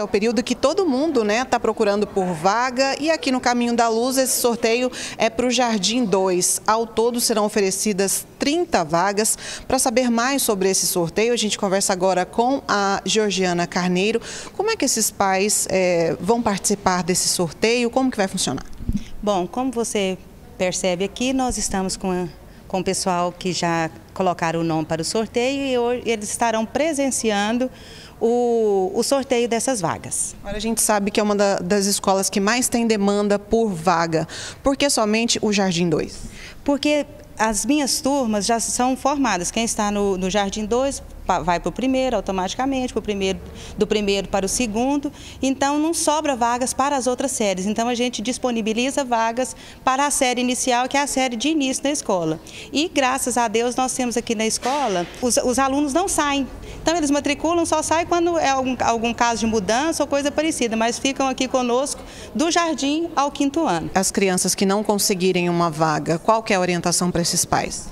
o período que todo mundo, né, está procurando por vaga, e aqui no Caminho da Luz esse sorteio é para o Jardim 2. Ao todo serão oferecidas 30 vagas. Para saber mais sobre esse sorteio, a gente conversa agora com a Georgiana Carneiro. Como é que esses pais vão participar desse sorteio? Como que vai funcionar? Bom, como você percebe aqui, nós estamos com o pessoal que já colocaram o nome para o sorteio e hoje eles estarão presenciando o sorteio dessas vagas. Agora a gente sabe que é uma das escolas que mais tem demanda por vaga. Por que somente o Jardim 2? Porque as minhas turmas já são formadas. Quem está no Jardim 2 vai para o primeiro automaticamente, do primeiro para o segundo. Então não sobra vagas para as outras séries. Então a gente disponibiliza vagas para a série inicial, que é a série de início da escola. E graças a Deus nós temos aqui na escola, os alunos não saem. Então eles matriculam, só saem quando é algum caso de mudança ou coisa parecida, mas ficam aqui conosco do jardim ao 5º ano. As crianças que não conseguirem uma vaga, qual que é a orientação para esses pais?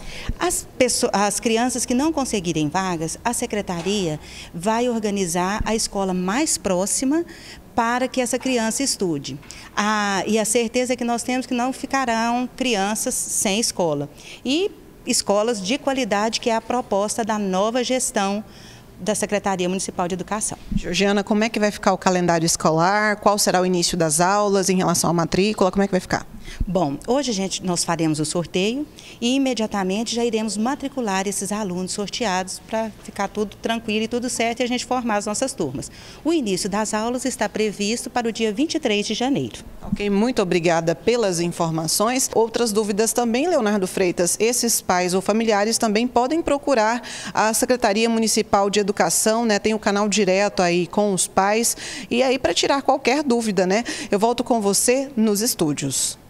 As crianças que não conseguirem vagas, a secretaria vai organizar a escola mais próxima para que essa criança estude. E a certeza é que nós temos que não ficarão crianças sem escola. E escolas de qualidade, que é a proposta da nova gestão da Secretaria Municipal de Educação. Georgiana, como é que vai ficar o calendário escolar? Qual será o início das aulas em relação à matrícula? Como é que vai ficar? Bom, hoje nós faremos o sorteio e imediatamente já iremos matricular esses alunos sorteados para ficar tudo tranquilo e tudo certo e a gente formar as nossas turmas. O início das aulas está previsto para o dia 23 de janeiro. Ok, muito obrigada pelas informações. Outras dúvidas também, Leonardo Freitas, esses pais ou familiares também podem procurar a Secretaria Municipal de Educação, né? Tem o canal direto aí com os pais e aí para tirar qualquer dúvida, né? Eu volto com você nos estúdios.